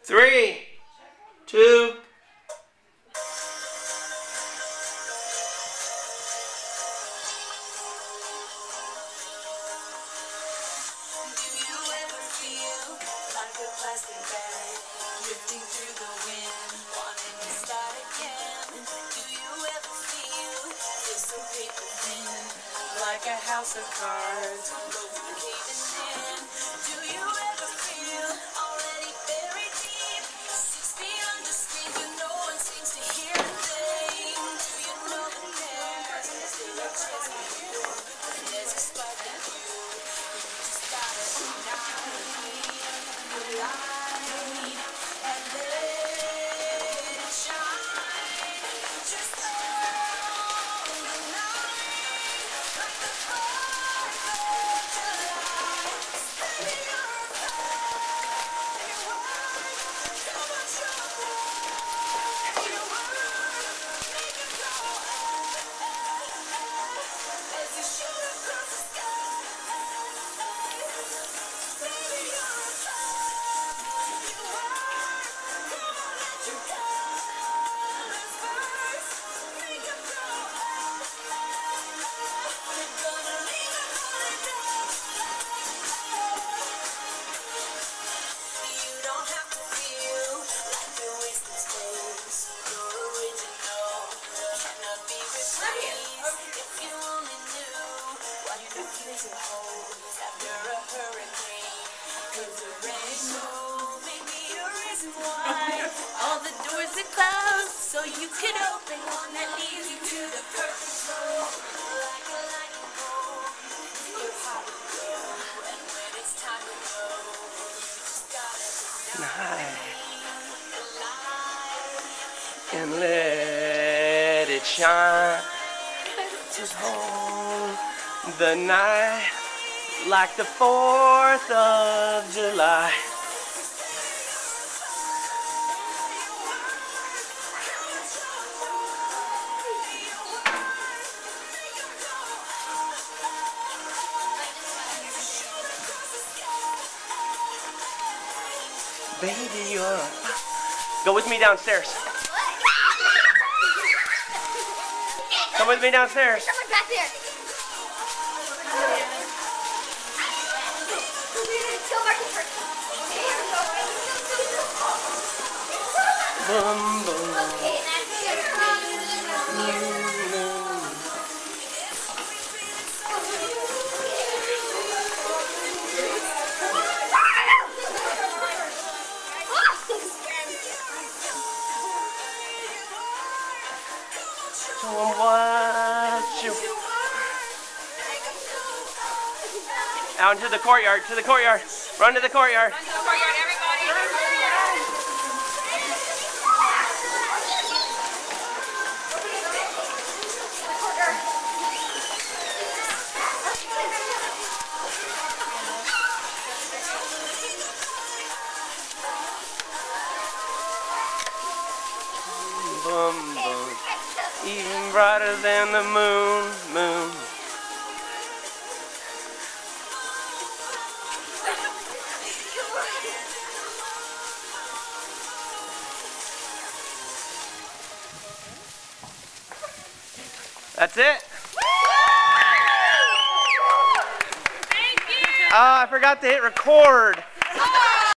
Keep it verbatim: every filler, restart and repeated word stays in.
three, two. Plastic bag drifting through the wind, wanting to start again. Do you ever feel feel so paper thin, like a house of cards, both caving in? Do you ever feel already buried deep, six feet under screen, but no one seems to hear a thing? Do you know that there's still a chance for you? There's a spark in you. You just gotta ignite. After a hurricane, cause the rain snow may be a reason why all the doors are closed, so you can open one that leads you to the perfect road. Like a lightning bolt, your heart will glow, and when it's time to go, you just gotta ignite the light And let it shine. Just hold the night like the fourth of July. Baby, you're... Go with me downstairs. Come with me downstairs. Someone back there. Boom, boom. So what you out into the courtyard, to the courtyard. Run to the courtyard. Run to the courtyard, everybody. Boom, boom. Even brighter than the moon, moon. That's it. Thank you. Oh, I forgot to hit record.